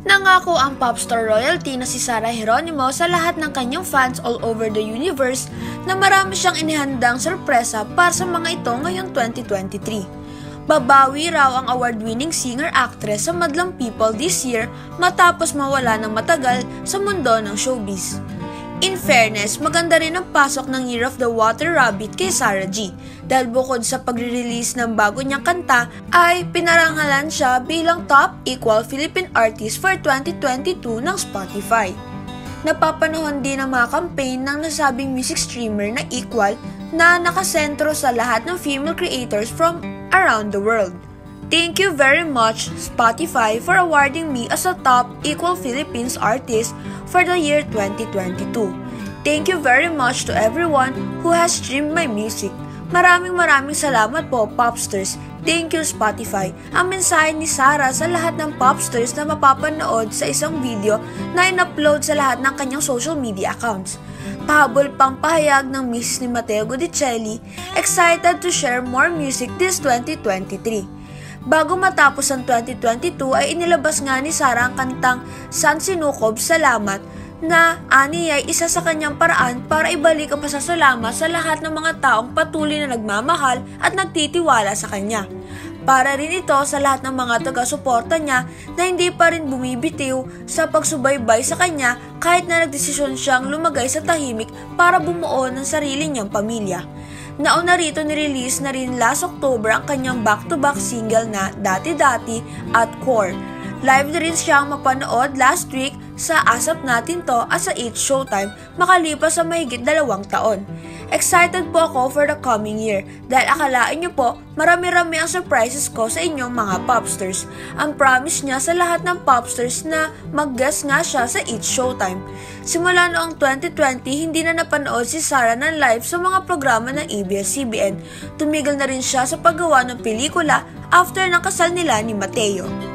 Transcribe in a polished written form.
Nangako ang popstar royalty na si Sarah Geronimo sa lahat ng kanyang fans all over the universe na marami siyang inihandang sorpresa para sa mga ito ngayong 2023. Babawi raw ang award-winning singer-actress sa madlang people this year matapos mawala ng matagal sa mundo ng showbiz. In fairness, maganda rin ang pasok ng Year of the Water Rabbit kay Sarah G. Dahil bukod sa pagre-release ng bago niyang kanta, ay pinarangalan siya bilang Top Equal Philippine Artist for 2022 ng Spotify. Napapanahon din ang mga campaign ng nasabing music streamer na Equal na nakasentro sa lahat ng female creators from around the world. Thank you very much, Spotify, for awarding me as a Top Equal Philippines Artist for the year 2022. Thank you very much to everyone who has streamed my music. Maraming salamat po, Popsters. Thank you, Spotify. Ang mensahe ni Sarah sa lahat ng Popsters na mapapanood sa isang video na in-upload sa lahat ng kanyang social media accounts. Pahabol pang pahayag ng Miss ni Mateo Gudicelli, excited to share more music this 2023. Bago matapos ang 2022 ay inilabas nga ni Sarah ang kantang San Sinukob Salamat na ani ay isa sa kanyang paraan para ibalik ang pasasalamat sa lahat ng mga taong patuloy na nagmamahal at nagtitiwala sa kanya. Para rin ito sa lahat ng mga taga-suporta niya na hindi pa rin bumibitiw sa pagsubaybay sa kanya kahit na nagdesisyon siyang lumagay sa tahimik para bumuo ng sarili niyang pamilya. Nauna rito nirelease na rin last October ang kanyang back-to-back single na Dati-Dati at Core. Live na rin siyang mapanood last week sa Asap Natin To at sa 8 Showtime makalipas sa mahigit 2 taon. Excited po ako for the coming year dahil akalaan niyo po marami-rami ang surprises ko sa inyong mga Popsters. Ang promise niya sa lahat ng Popsters na mag-guest nga siya sa 8 Showtime. Simula noong 2020, hindi na napanood si Sarah ng live sa mga programa ng ABS-CBN. Tumigil na rin siya sa paggawa ng pelikula after ng kasal nila ni Mateo.